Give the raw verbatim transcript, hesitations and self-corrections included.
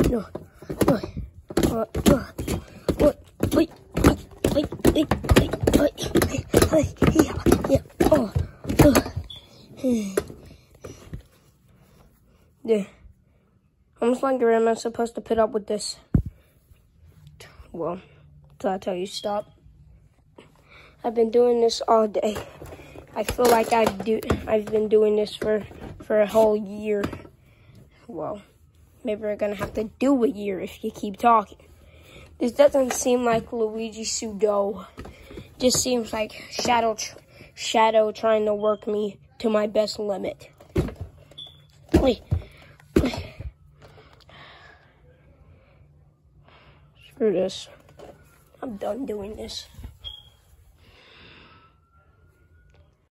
no, no, uh, uh, what, wait, wait, wait, wait, wait, wait, wait, yeah, yeah, oh, oh. Yeah. How much longer am I supposed to put up with this? Well, till I tell you stop. I've been doing this all day. I feel like I've do I've been doing this for for a whole year. Well, maybe we're gonna have to do a year if you keep talking. This doesn't seem like Luigi Sudo. Just seems like Shadow tr Shadow trying to work me to my best limit. Wait. Screw this. I'm done doing this.